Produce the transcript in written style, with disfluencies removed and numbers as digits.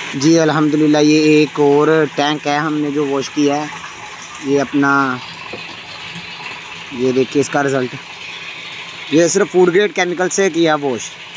जी अल्हम्दुलिल्लाह ये एक और टैंक है हमने जो वॉश किया है। ये अपना ये देखिए इसका रिज़ल्ट, ये सिर्फ फूड ग्रेड केमिकल से किया वॉश।